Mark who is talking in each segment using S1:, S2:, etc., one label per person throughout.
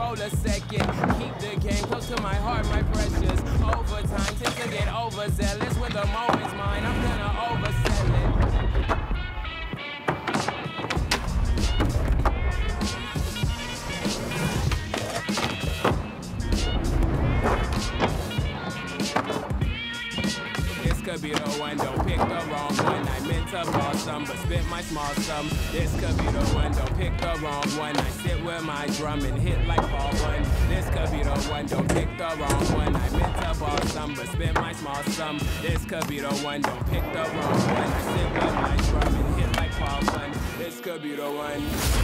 S1: hold a second. Keep the game close to my heart, my precious. Overtime tends to get overzealous. When the moment's mine, I'm gonna oversell it. Could be the one, don't pick the wrong one. I meant to ball some, but spit my small sum. This could be the one, don't pick the wrong one. I sit with my drum and hit like ball one. This could be the one, don't pick the wrong one. I meant to ball some, but spit my small sum. This could be the one, don't pick the wrong one. I sit with my drum and hit like ball one. This could be the one.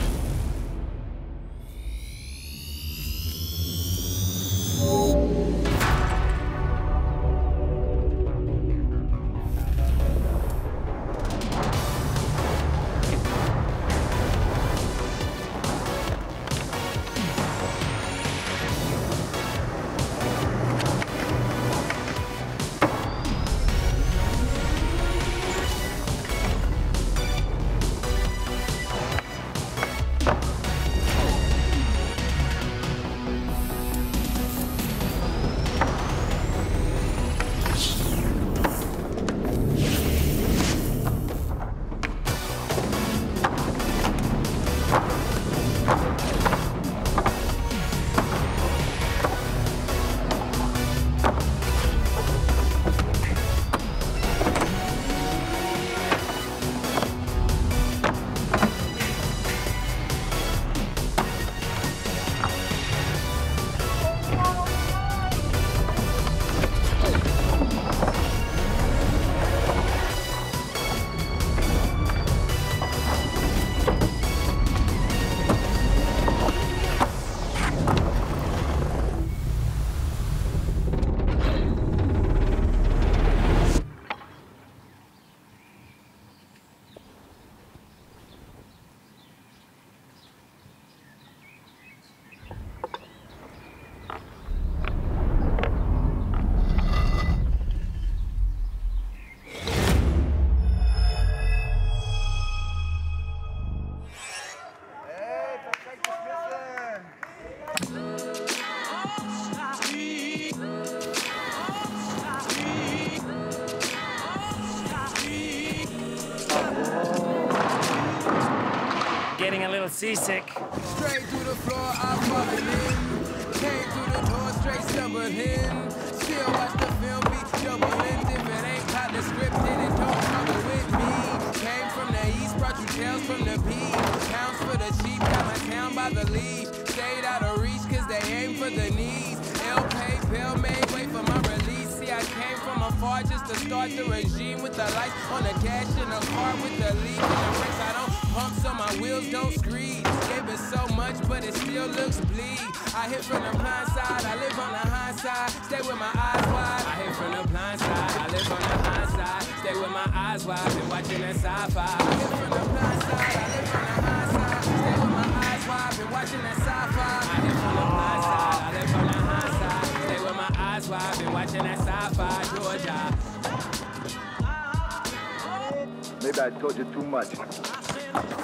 S2: Getting a little seasick.
S1: Straight through the floor, I'm falling in. Came through the door, straight stumbling. Still watch the film, be doubling. If it ain't caught the script, then it don't struggle with me. Came from the east, brought you tales from the beat. Pounds for the cheap, got my town by the lead. Stayed out of reach, cause they aim for the knees. L-Pay, Bell made, wait for my release. See, I came from afar just to start the regime. With the lights on the dash in the car, with the lead in the brakes. I don't pump so my wheels don't screed. Gave it so much, but it still looks bleed. I hit from the blind side, I live on the high side. Stay with my eyes wide. I hit from the blind side, I live on the high side. Stay with my eyes wide, been watching that sci-fi. I hit from the blind side, I live on the high side. Stay with my eyes wide, been watching that sci-fi. I hit from the blind side, I live on the high side. Stay with my eyes wide, been watching that sci-fi. Georgia.
S3: Maybe I told you too much.